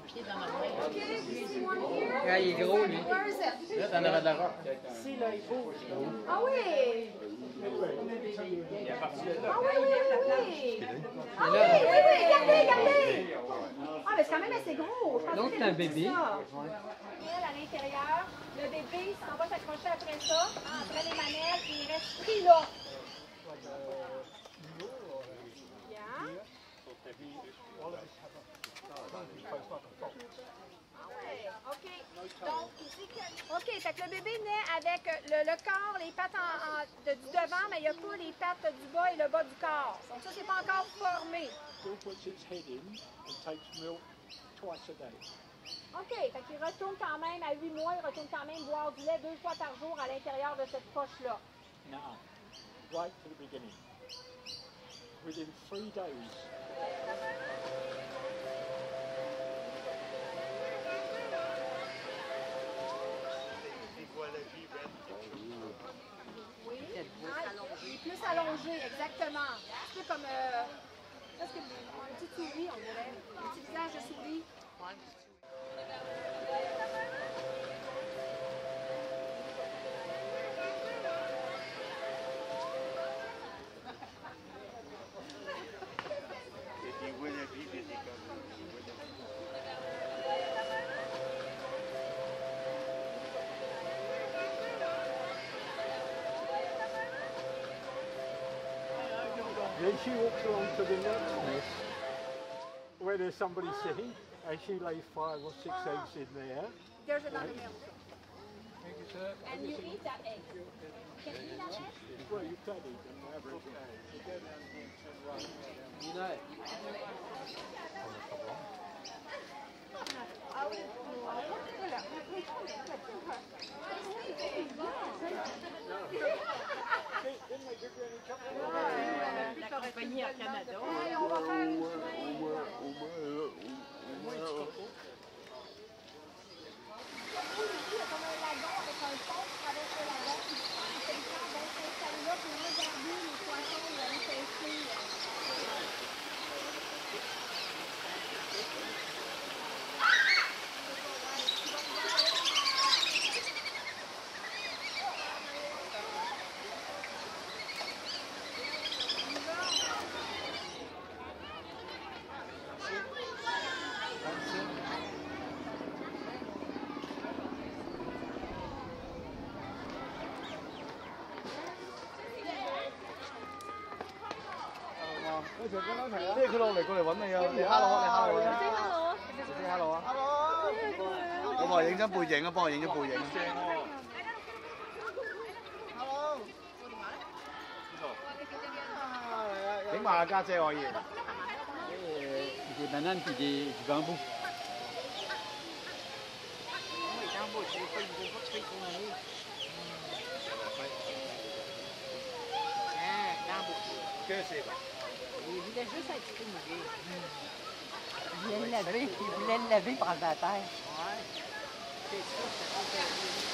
Ah, il est gros, lui. Là, t'en avais de la roche. Si, là, il bouge. Ah oui! Il est parti de là. Ah oui, oui, oui, oui! Ah oui, oui, oui, regardez, regardez! Ah, mais c'est quand même assez gros. Donc, c'est un bébé. À l'intérieur, le bébé s'en va s'accrocher après ça, après les manèges, il reste pris là. Bien. OK. Donc, ici, OK, fait que le bébé naît avec le corps, les pattes du devant, mais il n'y a pas les pattes du bas et le bas du corps. Donc, ça, c'est pas encore formé. OK, fait qu'il retourne quand même à 8 mois, il retourne quand même boire du lait 2 fois par jour à l'intérieur de cette poche-là. Now, right to the beginning. Within 3 days, Oui. Il est plus allongé, exactement. Un peu comme presque une petite souris, on dirait. Un petit visage de souris. then she walks along to the next nest where there's somebody sitting, and she lays 5 or 6 eggs in there. There's another male. Thank you, sir. And you eat that egg. Can you eat that egg? Well, you can eat them, average. You know. Ah oui. Voilà. La compagnie Air Canada. On va faire une il y a comme un lagon avec un pont qui traverse le lagon. C'est le temps d'être installé là pour regarder les poissons et aller pêcher. 即係佢落嚟過嚟揾你啊！你 hello 啊，你 hello 啊！你 hello 啊！我話影張背影啊，幫我影張背影。影埋阿家姐可以。 Des bananes puis du bambou. Que c'est bon. Il voulait juste être stimulé. Il voulait le laver, il voulait le laver pour enlever la terre. Ouais. C'est ça, c'est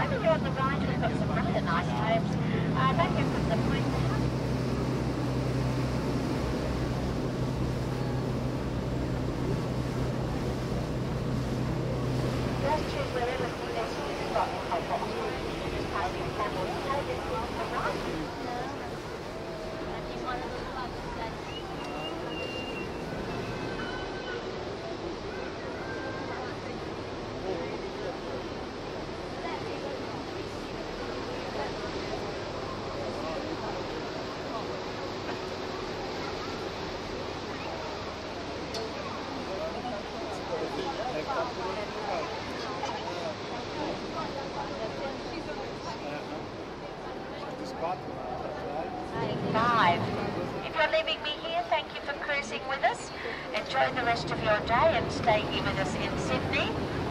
over here on the right, we've got some really nice homes. Back in from the point. Just choose wherever you best to stop and take what you want. Just passing the camel. Take it to the right. Five. If you're leaving me here, thank you for cruising with us. Enjoy the rest of your day and stay here with us in Sydney.